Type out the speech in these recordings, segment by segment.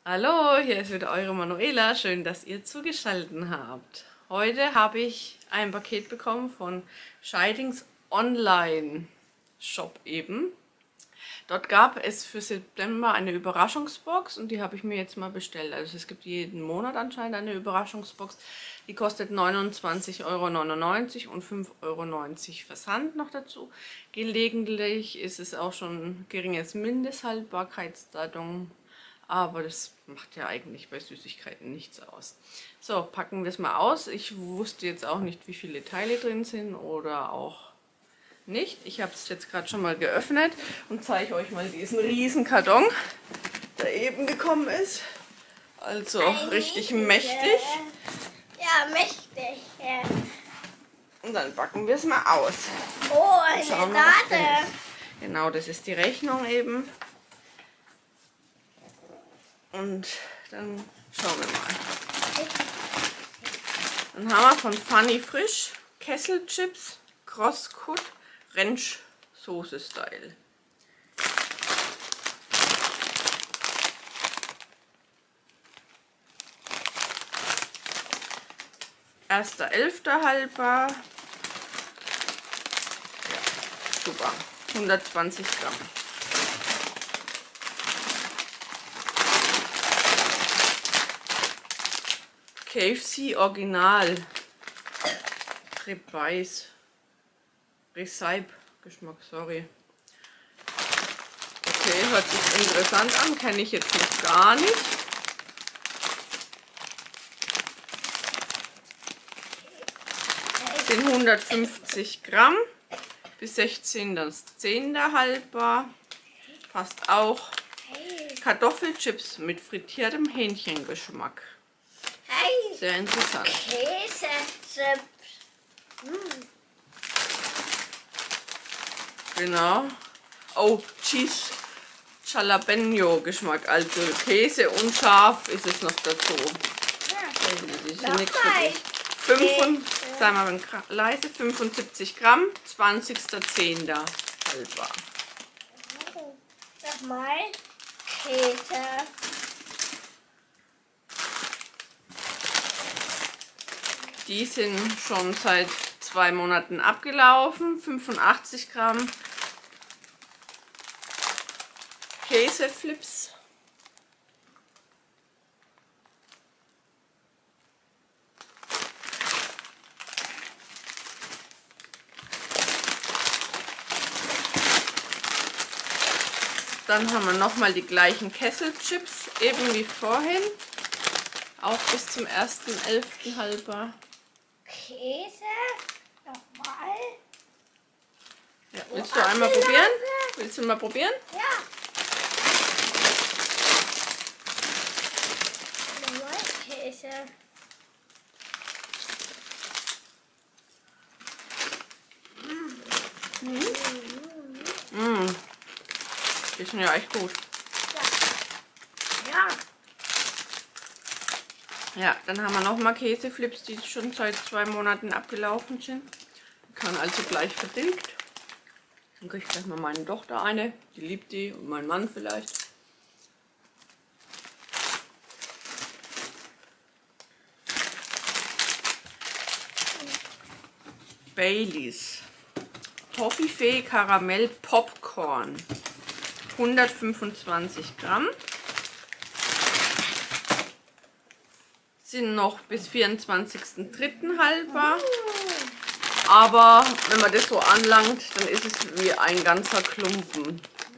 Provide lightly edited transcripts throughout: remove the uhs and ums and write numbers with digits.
Hallo, hier ist wieder eure Manuela. Schön, dass ihr zugeschaltet habt. Heute habe ich ein Paket bekommen von Scheidings Online Shop eben. Dort gab es für September eine Überraschungsbox und die habe ich mir jetzt mal bestellt. Also es gibt jeden Monat anscheinend eine Überraschungsbox. Die kostet 29,99 € und 5,90 € Versand noch dazu. Gelegentlich ist es auch schon geringes Mindesthaltbarkeitsdatum. Aber das macht ja eigentlich bei Süßigkeiten nichts aus. So, packen wir es mal aus. Ich wusste jetzt auch nicht, wie viele Teile drin sind oder auch nicht. Ich habe es jetzt gerade schon mal geöffnet und zeige euch mal diesen riesen Karton, der eben gekommen ist. Also richtig mächtig. Ja, mächtig. Ja. Und dann packen wir es mal aus. Oh, eine Schauen wir, was drin Karte. ist. Genau, das ist die Rechnung eben. Und dann schauen wir mal. Dann haben wir von Funny Frisch Kesselchips Crosscut Ranch Soße Style. Erster 11. haltbar. Ja, super. 120 Gramm. KFC Original Ribeyes Recipe Geschmack, sorry. Okay, hört sich interessant an, kenne ich jetzt noch gar nicht. Sind 150 Gramm, bis 16 das 10. haltbar. Passt auch. Kartoffelchips mit frittiertem Hähnchengeschmack. Hey, Sehr interessant. Käse. Genau. Oh, Cheese Jalapeno Geschmack. Also Käse und scharf ist es noch dazu. Das ist ja nichts für dich. 75 Gramm, 20.10. haltbar. Nochmal Käse. Die sind schon seit 2 Monaten abgelaufen. 85 Gramm. Käseflips. Dann haben wir nochmal die gleichen Kesselchips, eben wie vorhin. Auch bis zum 1.11. haltbar. Käse. Nochmal. Ja, willst du einmal probieren? Willst du mal probieren? Ja. Nochmal Käse. Die sind ja echt gut. Ja. Ja, dann haben wir nochmal Käseflips, die schon seit 2 Monaten abgelaufen sind. Die kann also gleich vertilgt. Dann kriege ich gleich mal meine Tochter eine, die liebt die, und mein Mann vielleicht. Baileys Toffifee Karamell Popcorn, 125 Gramm. Sind noch bis 24.03. haltbar. Aber wenn man das so anlangt, dann ist es wie ein ganzer Klumpen.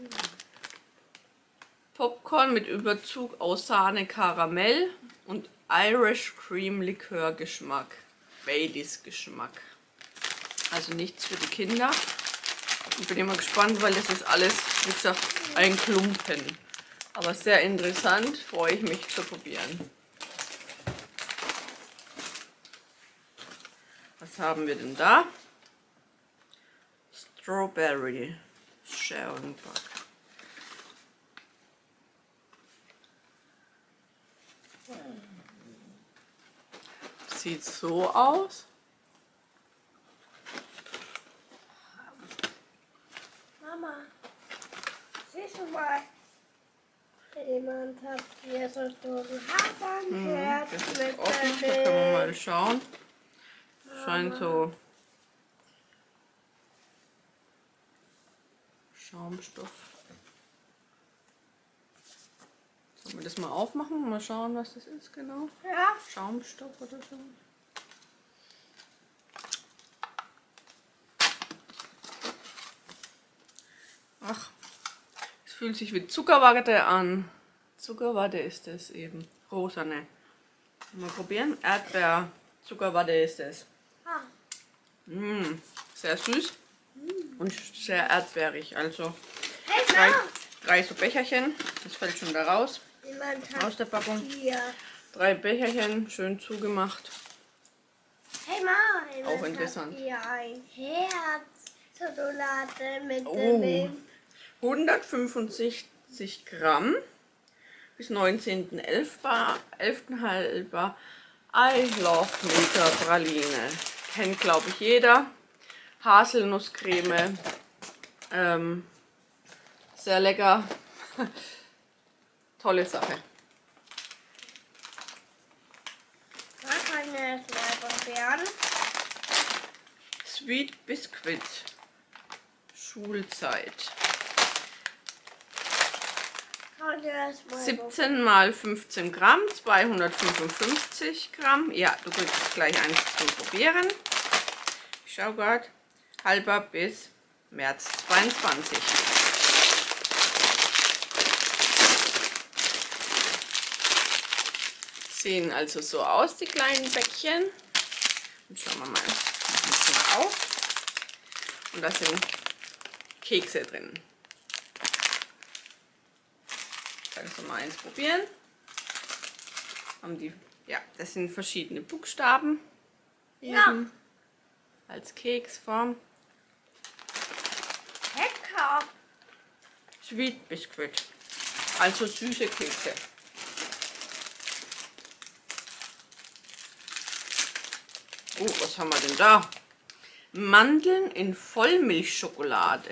Popcorn mit Überzug aus Sahne, Karamell und Irish Cream Likör Geschmack. Baileys Geschmack. Also nichts für die Kinder. Ich bin immer gespannt, weil das ist alles, wie gesagt, ein Klumpen. Aber sehr interessant, freue ich mich zu probieren. Was haben wir denn da? Strawberry Sharing Pack. Sieht so aus. Mama, siehst du mal? Jemand hat hier so Hafernkern Das ist mit offen, da können wir mal schauen. Scheint so Schaumstoff. Sollen wir das mal aufmachen und mal schauen, was das ist genau? Ja. Schaumstoff oder so. Ach, es fühlt sich wie Zuckerwatte an. Zuckerwatte ist es eben. Rosane. Mal probieren. Erdbeer, Zuckerwatte ist es. Ah. Sehr süß und sehr erdbeerig. Also Hey, Mom. drei so Becherchen. Das fällt schon da raus. Jemand hat Aus der Packung. hier. 3 Becherchen, schön zugemacht. Hey, Mom. Jemand Auch interessant. hat hier ein Herz. Schokolade mit Oh. dem 165 Gramm bis 19.11. halber I Love Milka Praline. Kennt, glaube ich, jeder. Haselnusscreme. Sehr lecker. Tolle Sache. Da kann ich es mal probieren. Sweet Biscuit. Schulzeit. Kann ich es mal 17 mal 15 Gramm, 255 Gramm. Ja, du kriegst gleich eins zum Probieren. Ich schau gerade. Halber bis März 22. Sehen also so aus, die kleinen Bäckchen. Und schauen wir mal ein bisschen auf. Und da sind Kekse drin. Kannst du mal eins probieren. Haben die, ja, das sind verschiedene Buchstaben. Ja. Eben als Keksform. Lecker. Sweet Biscuit. Also süße Kekse. Oh, was haben wir denn da? Mandeln in Vollmilchschokolade.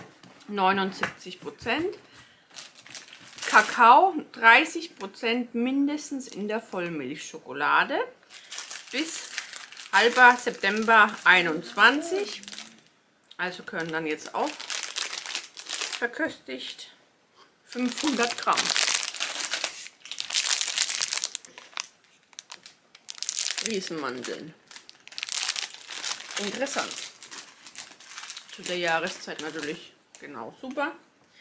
79%. Kakao 30% mindestens in der Vollmilchschokolade. Bis halber September 21. Also können dann jetzt auch verköstigt 500 Gramm. Riesenmandeln. Interessant. Zu der Jahreszeit natürlich genau super.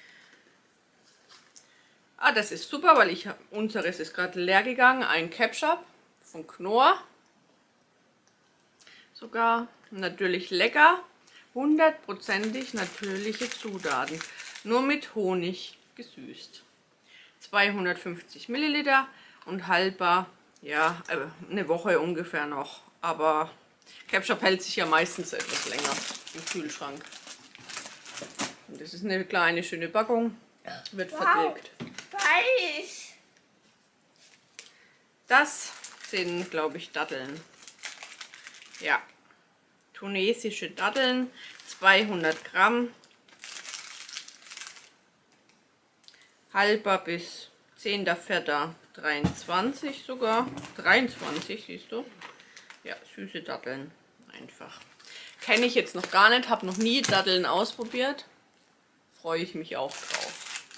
Ah, das ist super, weil unseres ist gerade leer gegangen. Ein Ketchup von Knorr. Sogar natürlich lecker. 100%ig natürliche Zutaten. Nur mit Honig gesüßt. 250 Milliliter und haltbar, ja, eine Woche ungefähr noch. Aber Ketchup hält sich ja meistens etwas länger im Kühlschrank. Und das ist eine kleine, schöne Packung. Wird vertilgt. Weiß. Das sind, glaube ich, Datteln. Ja, tunesische Datteln, 200 Gramm. Halber bis 10.04.23 sogar. 23, siehst du. Ja, süße Datteln einfach. Kenne ich jetzt noch gar nicht, habe noch nie Datteln ausprobiert. Freue ich mich auch drauf.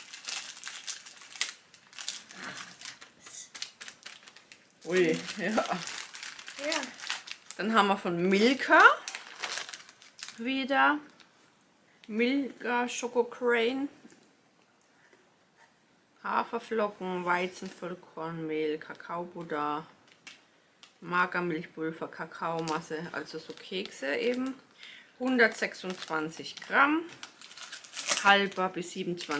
Ui, ja. Ja. Dann haben wir von Milka wieder Milka Schokocrane. Haferflocken, Weizenvollkornmehl, Kakaobutter, Magermilchpulver, Kakaomasse, also so Kekse eben. 126 Gramm, haltbar bis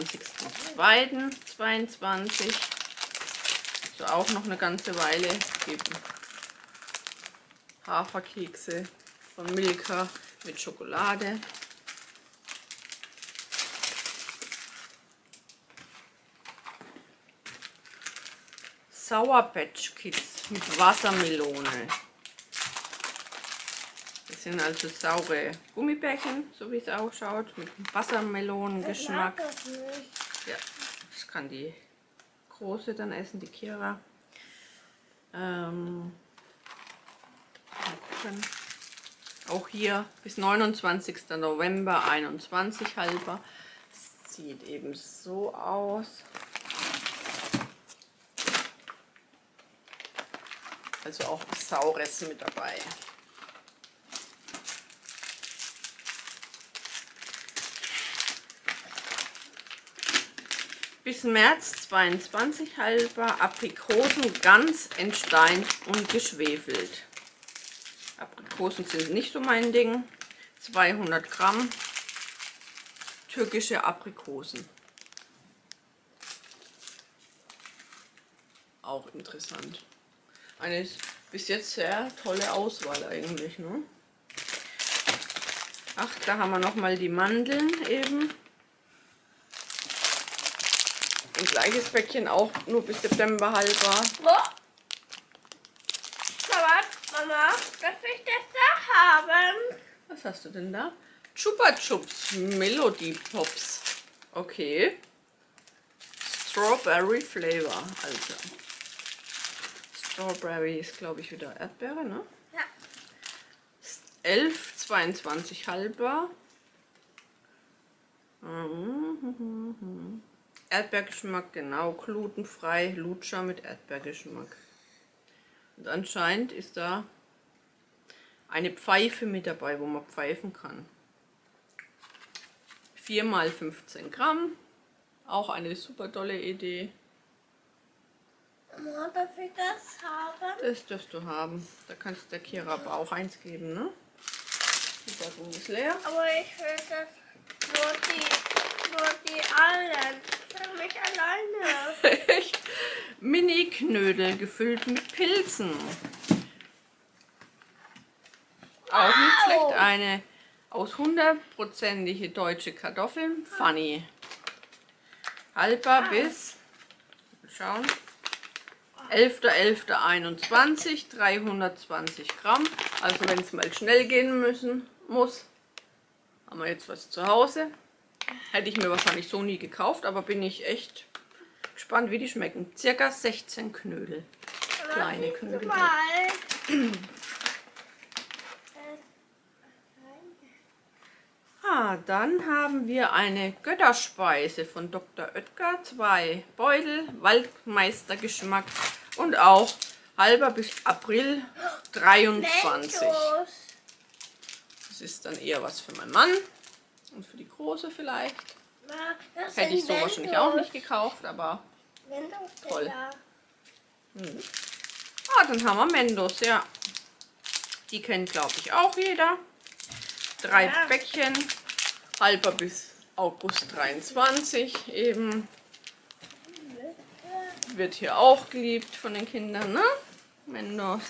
27.02.22. So auch noch eine ganze Weile geben. Haferkekse von Milka mit Schokolade. Sour Patch Kids mit Wassermelone. Das sind also saure Gummibärchen, so wie es ausschaut, mit Wassermelonengeschmack. Ich mag das nicht. Ja, das kann die große dann essen, die Kira. Mal gucken. Auch hier bis 29. November 21 halber. Sieht eben so aus. Also auch Saures mit dabei. Bis März 22 halber, Aprikosen ganz entsteint und geschwefelt. Aprikosen sind nicht so mein Ding. 200 Gramm türkische Aprikosen. Auch interessant. Eine bis jetzt sehr tolle Auswahl eigentlich, ne? Ach, da haben wir noch mal die Mandeln eben. Ein gleiches Päckchen, auch nur bis September halber. Mama, darf ich das da haben? Was hast du denn da? Chupa Chups Melody Pops. Okay. Strawberry Flavor, also. Strawberry ist, glaube ich, wieder Erdbeere, ne? Ja. 11,22 halber. Erdbeergeschmack, genau, glutenfrei, Lutscher mit Erdbeergeschmack. Und anscheinend ist da eine Pfeife mit dabei, wo man pfeifen kann. 4 mal 15 Gramm, auch eine super tolle Idee. Mama, darf ich das haben? Das darfst du haben. Da kannst du der Kira aber auch eins geben, ne? Die Packung ist leer. Aber ich will das nur die allen. Für mich alleine. Mini-Knödel gefüllt mit Pilzen. Auch nicht schlecht. Eine aus 100%ige deutsche Kartoffeln. Funny. Haltbar bis, schauen, 11.11.21, 320 Gramm. Also wenn es mal schnell gehen muss, haben wir jetzt was zu Hause. Hätte ich mir wahrscheinlich so nie gekauft, aber bin ich echt gespannt, wie die schmecken. Circa 16 Knödel. Kleine Knödel. Dann haben wir eine Götterspeise von Dr. Oetker. 2 Beutel, Waldmeistergeschmack und auch halber bis April 23. Mentos. Das ist dann eher was für meinen Mann und für die Große vielleicht. Das Hätte ich so sind wahrscheinlich Mentos. auch nicht gekauft, aber Mentos sind toll. da. Dann haben wir Mentos, ja. Die kennt, glaube ich, auch jeder. 3 Ja. Päckchen, halber bis August 23 eben. Wird hier auch geliebt von den Kindern, ne? Mentos.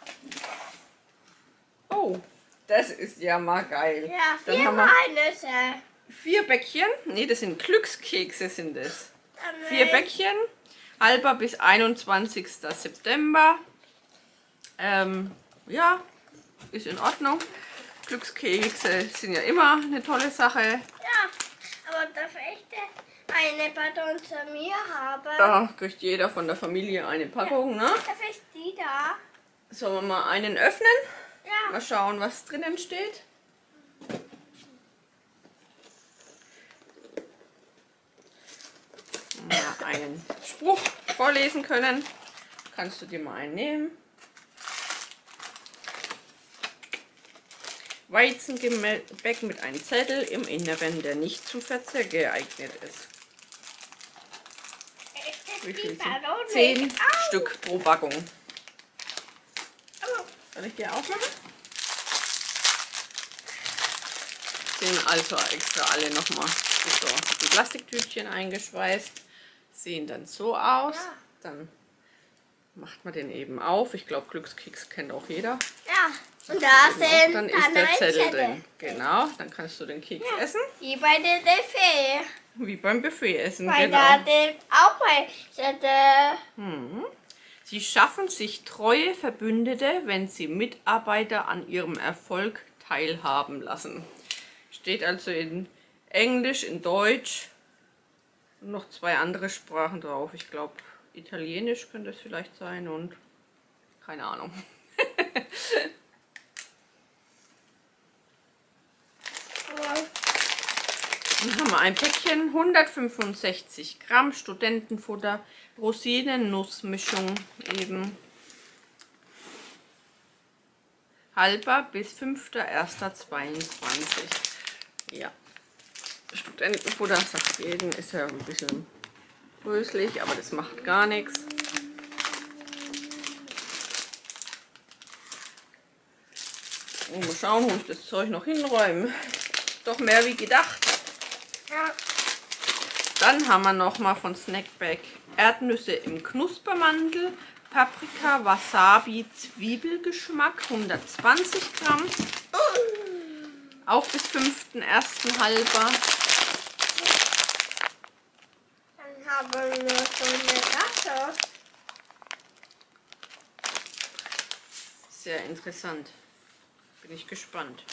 Oh, das ist ja mal geil. Ja, Dann 4 haben wir mal Nüsse. 4 Bäckchen. Ne, das sind Glückskekse sind es. Dann 4 Bäckchen, halber bis 21. September. Ja, ist in Ordnung. Glückskekse sind ja immer eine tolle Sache. Ja, aber darf ich denn eine Packung zu mir haben? Da kriegt jeder von der Familie eine Packung, ne? Darf ich die da? Sollen wir mal einen öffnen? Ja. Mal schauen, was drinnen steht. Mal einen Spruch vorlesen können. Kannst du dir mal einen nehmen. Weizengebäck mit einem Zettel im Inneren, der nicht zum Verzehr geeignet ist. Wie viel sind? 10 Stück pro Packung. Soll ich dir aufmachen? Sind also extra alle nochmal so in Plastiktütchen eingeschweißt. Sehen dann so aus. Ja. Dann macht man den eben auf. Ich glaube, Glückskeks kennt auch jeder. Ja, und da sind Dann ist der Zettel drin. Genau, dann kannst du den Keks essen. Wie bei der Buffet. Wie beim Buffet essen, Bei genau. der auch bei Zettel. Sie schaffen sich treue Verbündete, wenn sie Mitarbeiter an ihrem Erfolg teilhaben lassen. Steht also in Englisch, in Deutsch und noch 2 andere Sprachen drauf. Ich glaube Italienisch könnte es vielleicht sein und keine Ahnung. Dann haben wir ein Päckchen, 165 Gramm Studentenfutter, Rosinen-Nussmischung eben. Haltbar bis 5.1.22. Ja, Studentenfutter, sagt jeden, ist ja ein bisschen bröselig, aber das macht gar nichts. Und mal schauen, wo ich das Zeug noch hinräume. Doch mehr wie gedacht. Ja. Dann haben wir noch mal von Snackback Erdnüsse im Knuspermantel, Paprika, Wasabi, Zwiebelgeschmack, 120 Gramm. Auch bis 5.1. haltbar. Dann haben wir so eine Tasse. Sehr interessant. Bin ich gespannt.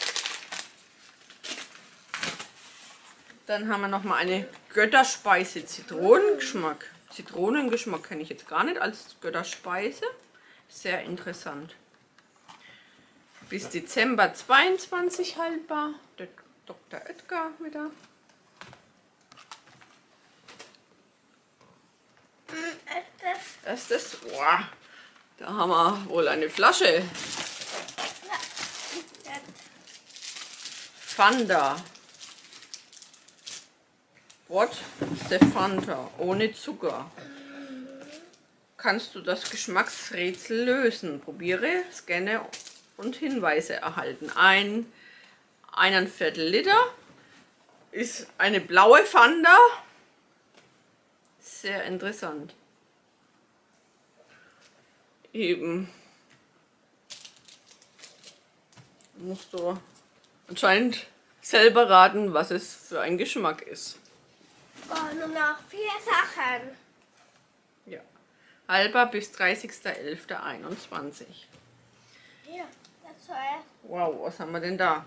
Dann haben wir noch mal eine Götterspeise Zitronengeschmack. Zitronengeschmack kenne ich jetzt gar nicht als Götterspeise. Sehr interessant. Bis Dezember 22 haltbar. Der Dr. Oetker wieder. Erstes. Wow. Da haben wir wohl eine Flasche. Fanta. What? The Fanta. Ohne Zucker. Kannst du das Geschmacksrätsel lösen? Probiere, scanne und Hinweise erhalten. 1,25 Liter ist eine blaue Fanta. Sehr interessant. Eben. Musst du anscheinend selber raten, was es für ein Geschmack ist. Oh, nur noch 4 Sachen. Ja. Haltbar bis 30.11.21. Hier, das zuerst. Wow, was haben wir denn da?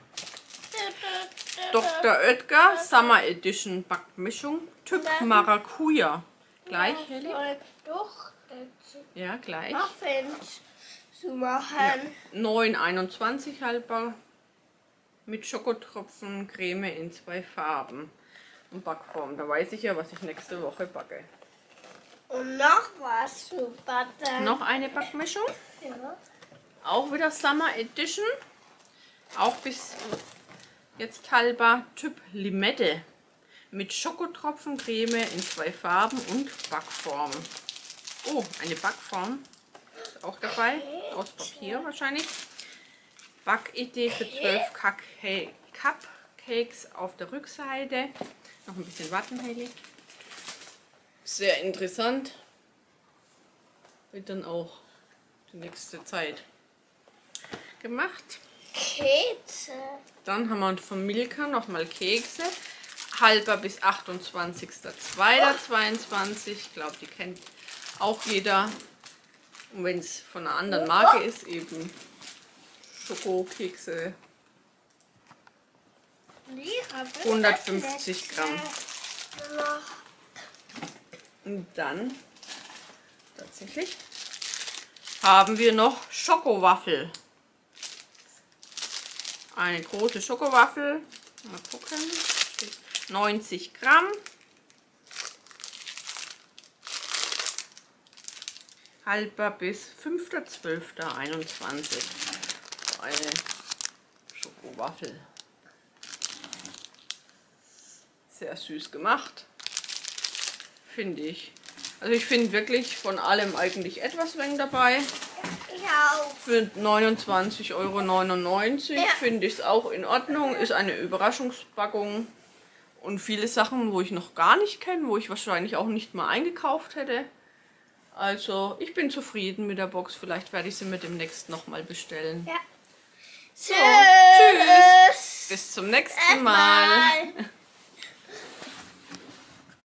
Dr. Oetker Summer Edition Backmischung. Typ Maracuja. Gleich, Heli? Doch, Ja, gleich. Muffins zu machen. Ja. 9,21 haltbar. Mit Schokotropfen, Creme in 2 Farben. Und Backform. Da weiß ich ja, was ich nächste Woche backe. Und noch was zu backen. Noch eine Backmischung. Ja. Auch wieder Summer Edition. Auch bis jetzt haltbar. Typ Limette. Mit Schokotropfen, Creme in 2 Farben und Backform. Oh, eine Backform ist auch dabei. Aus Papier wahrscheinlich. Backidee für 12 Cupcakes auf der Rückseite. Noch ein bisschen warten, Hailey. Sehr interessant. Wird dann auch die nächste Zeit gemacht. Kekse. Dann haben wir von Milka nochmal Kekse. Haltbar bis 28.02.22. Ich glaube, die kennt auch jeder. Und wenn es von einer anderen Marke ist, eben Schokokekse. 150 Gramm. Und dann tatsächlich haben wir noch Schokowaffel. Eine große Schokowaffel. Mal gucken. 90 Gramm. Haltbar bis 5.12.21. Eine Schokowaffel. Sehr süß gemacht. Finde ich. Also ich finde wirklich von allem eigentlich etwas wenig dabei. Ich auch. Für 29,99 € Ja. finde ich es auch in Ordnung. Ist eine Überraschungspackung. Und viele Sachen, wo ich noch gar nicht kenne, wo ich wahrscheinlich auch nicht mal eingekauft hätte. Also ich bin zufrieden mit der Box. Vielleicht werde ich sie mir demnächst nochmal bestellen. Ja. So, tschüss. Bis zum nächsten Mal. Mal.